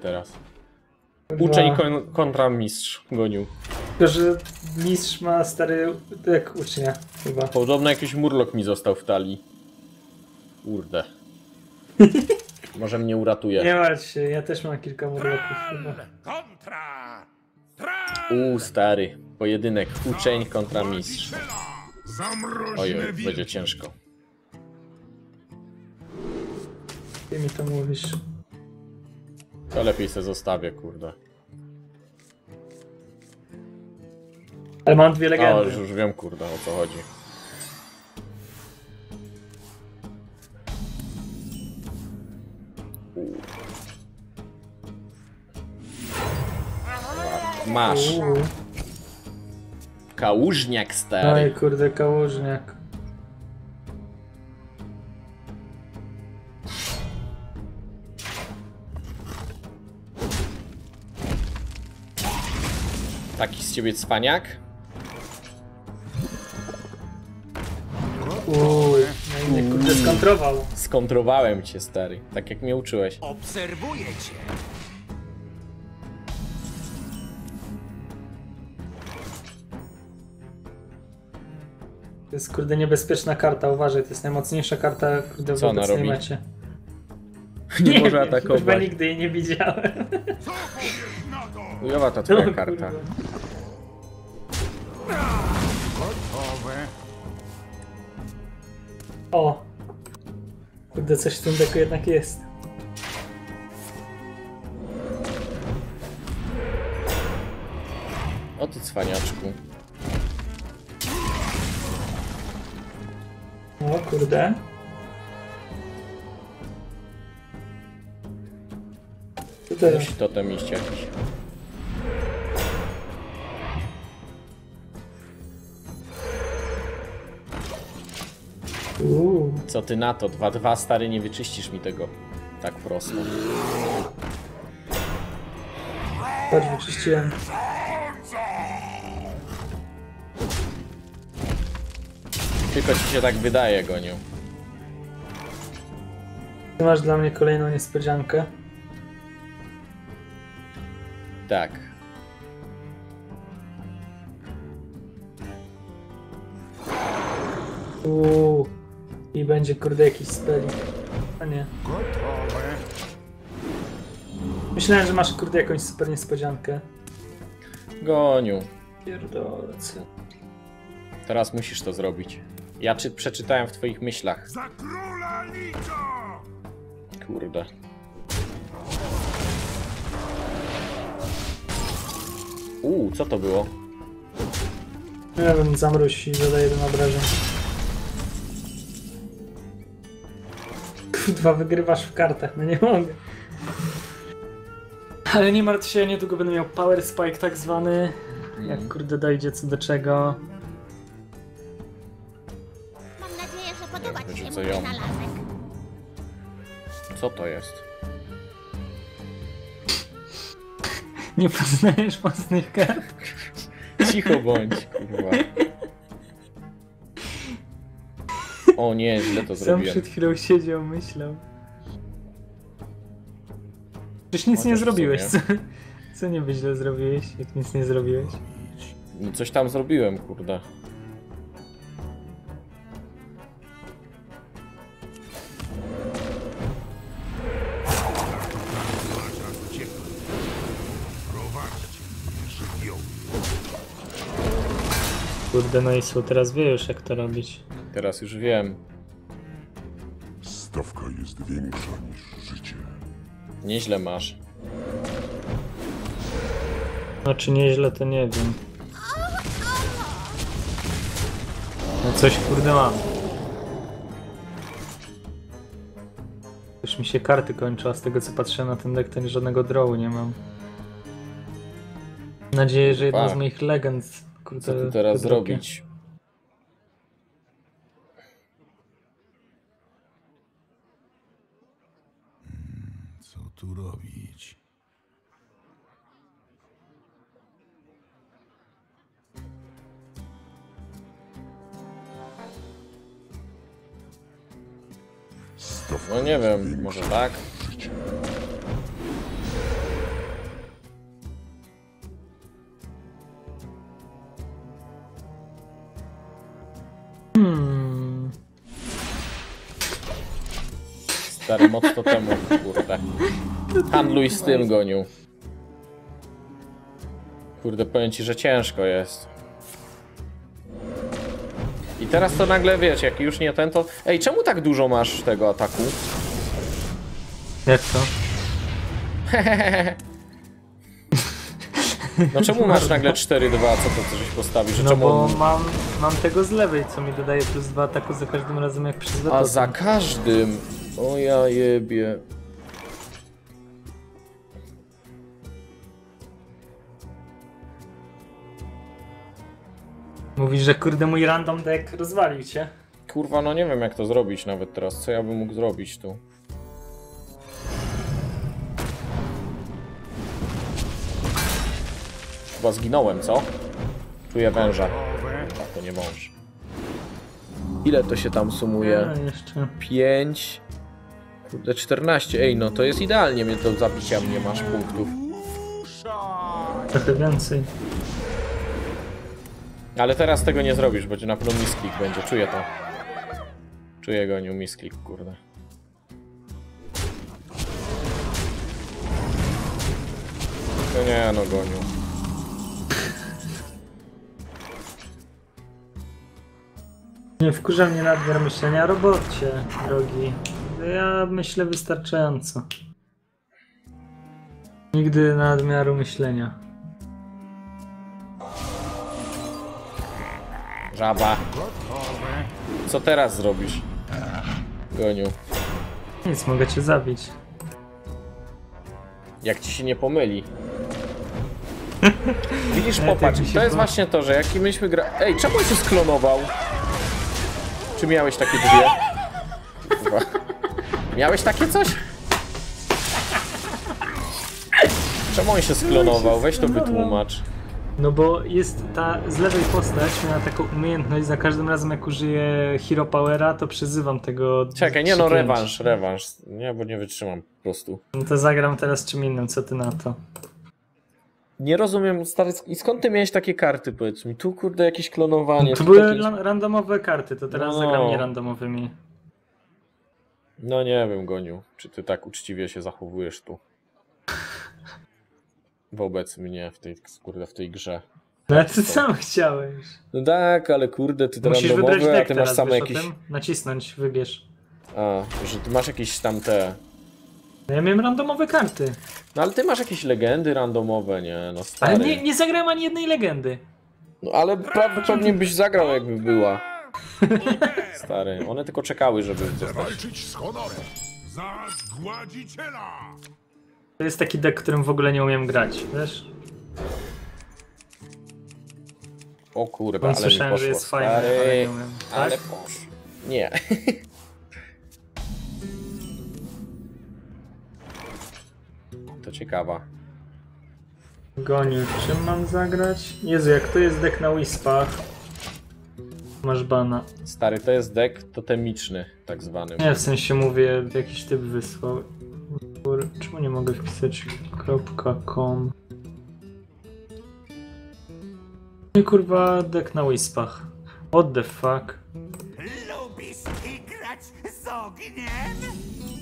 teraz. Uczeń kontra mistrz gonił. Tylko, że mistrz ma stary jak ucznia chyba. Podobno jakiś murlok mi został w talii. Kurde. Może mnie uratuje. Nie martw się, ja też mam kilka murloków chyba. Kontra! Stary. Pojedynek uczeń kontra mistrz. Ojoj, będzie ciężko. Ty mi to mówisz. To lepiej se zostawię, kurde. Ale mam dwie legendy. O, już wiem, kurde, o co chodzi. Masz. Kałużniak, stary. Oj kurde, kałużniak. Taki z ciebie cwaniak? No i mnie kurde skontrował. Skontrowałem cię, stary. Tak jak mnie uczyłeś. Obserwuję cię. To jest kurde niebezpieczna karta, uważaj, to jest najmocniejsza karta kurde w Co ona obecnej robi? mecie. Nie może wiem, atakować. Chyba nigdy jej nie widziałem. Chujowa ta twoja No, karta. kurde. Gotowe. O! Kurde, coś w tym deku jednak jest. O ty cwaniaczku. O kurde. Co teraz? Musi totem iść jakiś. Co ty na to? 2-2, stary, nie wyczyścisz mi tego tak prosto. Patrz, wyczyściłem. Tylko ci się tak wydaje, Goniu. Ty masz dla mnie kolejną niespodziankę. Tak. I będzie kurde jakiś spelik. A nie. Gotowe. Myślałem, że masz kurde jakąś super niespodziankę. Goniu. Pierdolę, co? Teraz musisz to zrobić. Ja przeczytałem w twoich myślach. Za króla liczę! Kurde. Co to było? Ja bym zamróź i zadaję jeden obrażeń. Kurwa, wygrywasz w kartach, no nie mogę. Ale nie martw się, niedługo będę miał power spike tak zwany. Jak kurde dojdzie co do czego. Mam nadzieję, że podoba ci się wyrzucę mój ją. wynalazek. Co to jest? Nie poznajesz mocnych kart? Cicho bądź, kurwa. O nie, źle to Sam zrobiłem. przed chwilą siedział, myślał. Przecież nic Chociaż nie w zrobiłeś, co? sumie. Co niby źle zrobiłeś, jak nic nie zrobiłeś? No coś tam zrobiłem, kurde. Kurde, no i co, teraz wie już jak to robić. Teraz już wiem. Stawka jest większa niż życie. Nieźle masz. No czy nieźle, to nie wiem. No coś kurde mam. Już mi się karty kończą, a z tego co patrzę na ten deck, to żadnego drawu nie mam. Mam nadzieję, że jedna z Fuck. moich legend kurde, Co tu teraz wydropie. zrobić? Co tu robić? Stawka No nie jest wiem, większa może tak? niż życie. Stary, moc to temu, kurde. Handluj z tym, Goniu. Kurde, powiem ci, że ciężko jest. I teraz to nagle, wiesz, jak już nie ten, to... Ej, czemu tak dużo masz tego ataku? Jak to? No czemu masz nagle 4-2, co to żeś postawił? Że No czemu bo on... mam tego z lewej, co mi dodaje plus 2 ataku za każdym razem jak przez A za każdym? O ja jebie. Mówisz, że kurde mój random deck rozwalił cię? Kurwa, no nie wiem jak to zrobić nawet teraz. Co ja bym mógł zrobić tu? Chyba zginąłem, co? Czuję węża. A to nie wąż. Ile to się tam sumuje? No jeszcze. 5... Kurde, 14. Ej, no to jest idealnie mnie do zabicia mnie masz punktów. Trochę więcej. Ale teraz tego nie zrobisz, będzie na pewno misklik będzie. Czuję to. Czuję go, nie misklik, kurde. No nie, no Goniu. Nie wkurza mnie nadmiar myślenia, robocie, drogi. Ja myślę wystarczająco. Nigdy nadmiaru myślenia. Żaba. Co teraz zrobisz? Goniu. Nic, mogę cię zabić. Jak ci się nie pomyli. Widzisz, Nie, popatrz, tak mi się to jest po- właśnie to, że jaki myśmy gra... Ej, czemu on się sklonował? Czy miałeś takie dwie? Kurwa. Miałeś takie coś? Czemu on się sklonował? Weź to wytłumacz. No bo jest ta z lewej postać, miała taką umiejętność, za każdym razem jak użyję Hero Powera, to przyzywam tego... Czekaj, nie no, 3-5. rewanż. Nie, bo nie wytrzymam po prostu. No to zagram teraz czym innym, co ty na to? Nie rozumiem, stary, i skąd ty miałeś takie karty, powiedz mi? Tu kurde jakieś klonowanie. To tu były jakieś... randomowe karty, to teraz No. zagram nierandomowymi. No nie wiem, Goniu, czy ty tak uczciwie się zachowujesz tu. Wobec mnie w tej grze. No ale ty sam chciałeś. No tak, ale kurde, ty te Musisz wybrać randomowe, a deck ty masz teraz, same wiesz jakieś... o tym? Nacisnąć, wybierz. A, że ty masz jakieś tam te... No ja miałem randomowe karty. No ale ty masz jakieś legendy randomowe, nie? No stary. Ale nie zagrałem ani jednej legendy. No ale pewnie byś zagrał, jakby była. Stary, one tylko czekały, żeby Chcę dostać. walczyć z honorem. Za zgładziciela! To jest taki deck, którym w ogóle nie umiem grać, wiesz? O kurde, Bo ale mi słyszałem, poszło, że jest fajny, stary. ale nie umiem. Tak? Ale poszło. Nie. To ciekawa. Goniu, czym mam zagrać? Jezu, jak to jest deck na Wispach. Masz bana. Stary, to jest deck totemiczny, tak zwany. Nie, w sensie mówię, jakiś typ wysłał. Czemu nie mogę wpisać .com? Nie kurwa, deck na Wispach. What the fuck? Lubisz igrać z ogniem?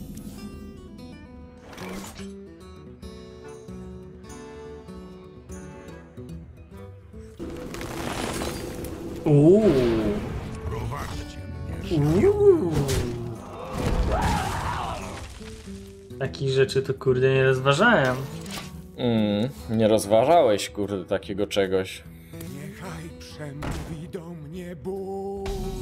Prowadźcie mnie. Takich rzeczy to kurde nie rozważałem. Nie rozważałeś, kurde, takiego czegoś. Niechaj przemówi do mnie ból.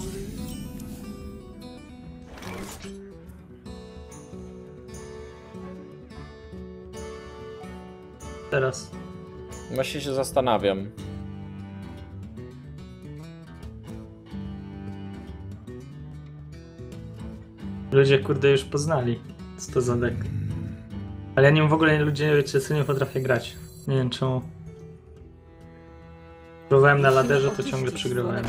Teraz. Właśnie się zastanawiam. Ludzie kurde już poznali, co to za deck. Ale ja nim w ogóle ludzie wiecie co nie potrafię grać. Nie wiem czemu. Próbowałem na laderze, to ciągle przegrywałem.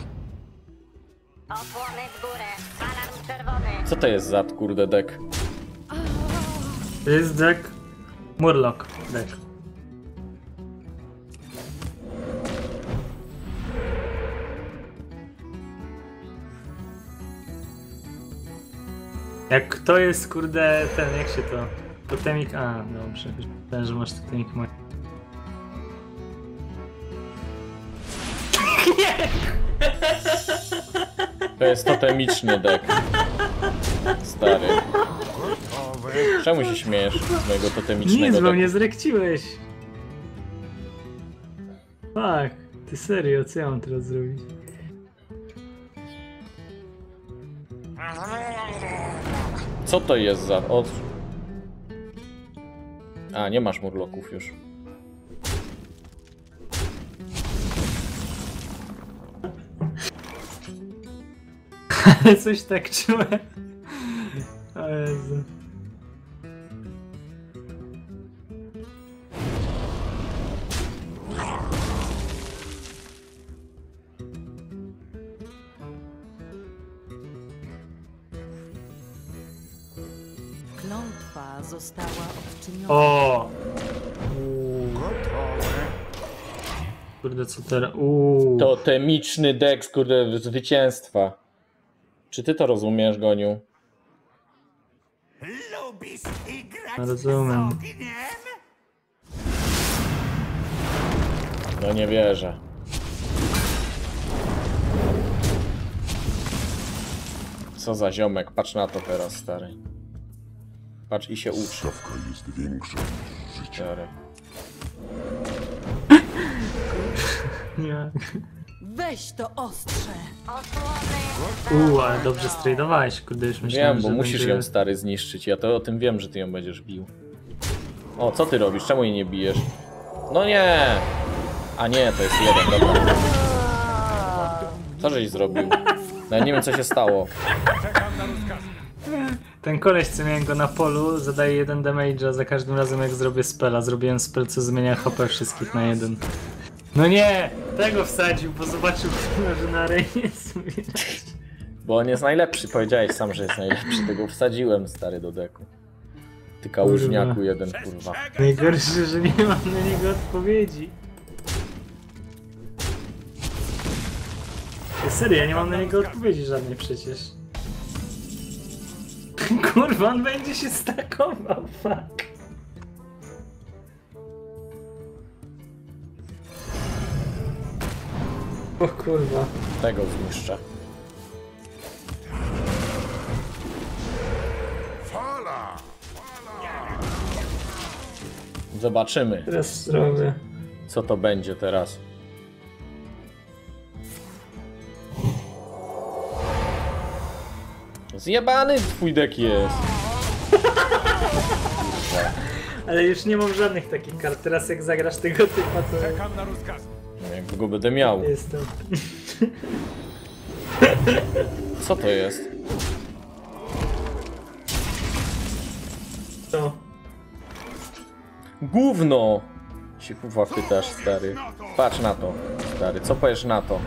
Osłony w górę. Alarm czerwony. Co to jest za kurde deck? To jest deck Murloc deck. Jak to jest kurde ten, jak się to? Totemik. A, dobrze. Myślałem, że masz totemik mój. To jest totemiczny deck. Stary. Czemu się śmiejesz z mojego totemicznego Nic, bo decku? mnie zrekciłeś. Fuck, ty serio, co ja mam teraz zrobić? Co to jest za... O... A, nie masz murloków już. Ale coś tak czułem. O Jezu. Klątwa została odczyniona. O! Kurde, co teraz? Totemiczny deck, kurde, zwycięstwa. Czy ty to rozumiesz, Goniu? Lubisz igrać Rozumiem. z ogniem? No nie wierzę. Co za ziomek, patrz na to teraz, stary. Patrz i się ucz. Stawka jest większa niż życie. Stary. Nie. Weź to ostrze. Ale dobrze stradowałeś, kurde, już myślałem, Wiem, bo że musisz będzie... ją, stary, zniszczyć. Ja to o tym wiem, że ty ją będziesz bił. O, co ty robisz? Czemu jej nie bijesz? No nie! A nie, to jest jeden, dobra. Co żeś zrobił? No, nie wiem, co się stało. Czekam na rozkaz. Ten koleś, co miałem go na polu, zadaje 1 damage'a za każdym razem, jak zrobię spela. Zrobiłem spell, co zmienia HP wszystkich na 1. No nie! Tego wsadził, bo zobaczył, że na arenie słychać. Bo on jest najlepszy, powiedziałeś sam, że jest najlepszy. Tego wsadziłem, stary, do deku. Ty kałużniaku jeden, kurwa. Najgorsze, że nie mam na niego odpowiedzi. Serio, ja nie mam na niego odpowiedzi żadnej przecież. Kurwa, on będzie się stakował, fuck. O kurwa. Tego zniszczę. Fala! Zobaczymy, Teraz zrobię. co to będzie teraz. Zjebany twój dek jest. Ale już nie mam żadnych takich kart. Teraz jak zagrasz tego typa, to Czekam na rozkaz. Jak go będę miał. jestem. Co to jest? To. Gówno! Się kurwa pytasz, stary. Patrz na to, stary. Co powiesz na to?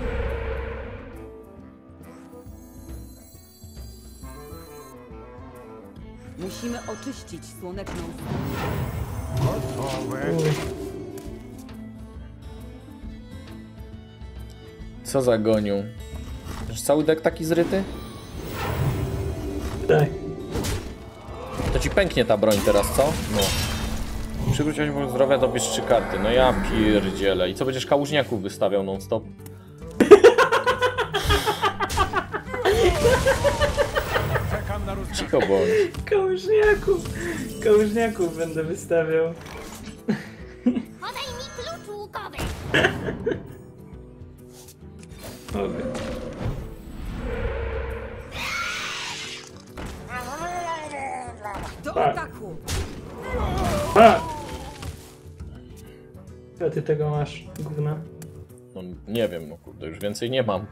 Musimy oczyścić słoneczną Co za goniu? Już cały dek taki zryty? Tak. To ci pęknie ta broń teraz, co? No. Przywróć 8 zdrowia, dobierz 3 karty. No ja pierdzielę. I co, będziesz kałużniaków wystawiał non stop? Czekam na rozkaz. Cicho bądź. Kałużniaków będę wystawiał. Podaj mi klucz łukowy. Mogę. do ataku. A! Co ty tego masz, gówna? No nie wiem, no kurde, już więcej nie mam.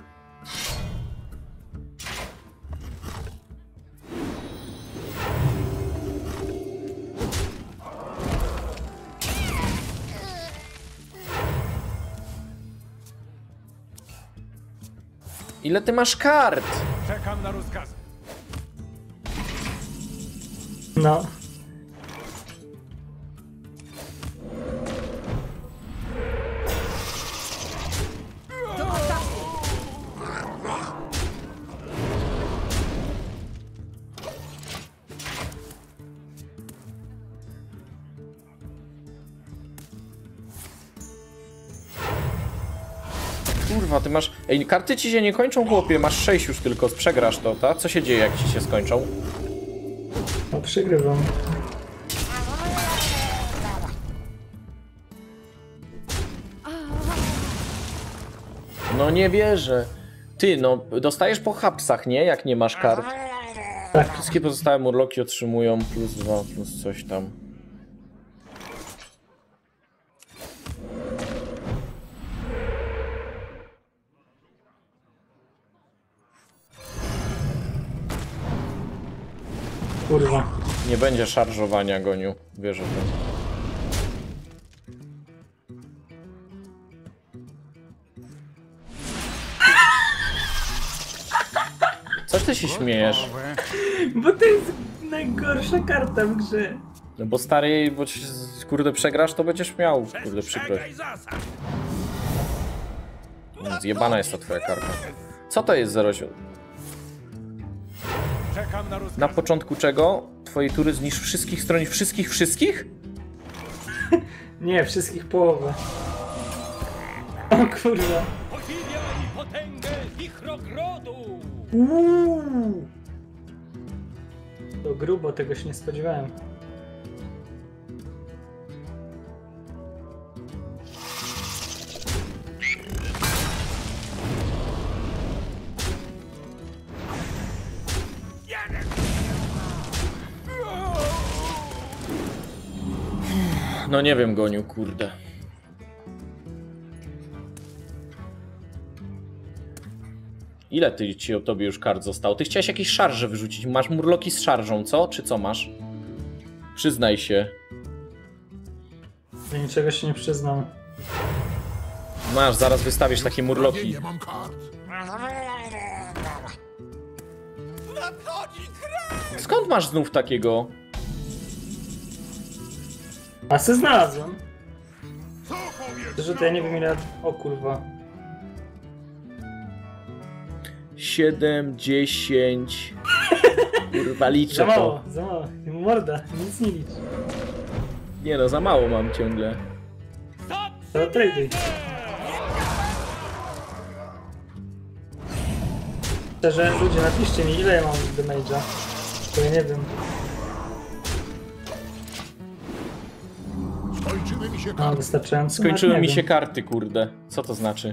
Ile ty masz kart? Czekam na rozkaz. No. Kurwa, ty masz... Ej, karty ci się nie kończą, chłopie, masz 6 już tylko, przegrasz to, ta? Co się dzieje, jak ci się skończą? No przegrywam. No nie wierzę. Ty, no, dostajesz po hapsach, nie? Jak nie masz kart. Tak. Wszystkie pozostałe murloki otrzymują +2, plus coś tam. Kurwa. Nie będzie szarżowania, Goniu. Wierzę w to. Coś ty się śmiejesz? Bo to jest najgorsza karta w grze. No bo stary, bo ci, kurde, przegrasz, to będziesz miał, kurde, przykrość. Przestrzegaj zasad. Zjebana jest ta twoja karta. Co to jest 07? Czekam na rozkaz. Na początku czego? Twojej tury zniszcz wszystkich stron, wszystkich? Nie, wszystkich połowę. O kurwa. Podziwiaj potęgę wichrogrodu! To grubo, tego się nie spodziewałem. No nie wiem, Goniu, kurde. Ile ci o tobie już kart zostało? Ty chciałeś jakieś szarże wyrzucić. Masz murloki z szarżą, co? Czy co masz? Przyznaj się. Ja niczego się nie przyznam. Masz, zaraz wystawisz takie murloki. Nie mam kart. Skąd masz znów takiego? A se znalazłem. Co powiesz? Że to ja nie wiem ile... O kurwa. 7, 10. Kurwa, Za liczę mało, to. za mało. Morda, nic nie licz. Nie no, za mało mam ciągle. To traduj. Szczerze, ludzie, napiszcie mi ile ja mam damage'a. To ja nie wiem. Skończyły mi się Mam karty. wystarczająco? Skończyły Nawet mi nie się wiem. karty, kurde. Co to znaczy?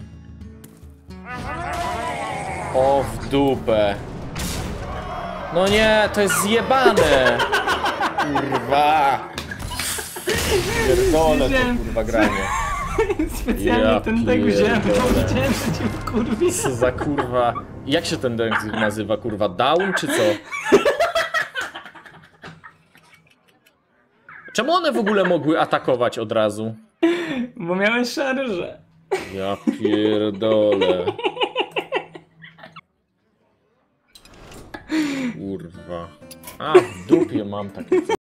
O, w dupę. No nie, to jest zjebane. Kurwa. Pierdolę to, kurwa, granie. Specjalnie Ja ten deck wziąłem, bo pierdolę. widziałem, że cię wkurwi. Co za kurwa... Jak się ten deck nazywa, kurwa? Down czy co? Czemu one w ogóle mogły atakować od razu? Bo miałeś szarże. Ja pierdolę. Kurwa. A, w dupie mam takie...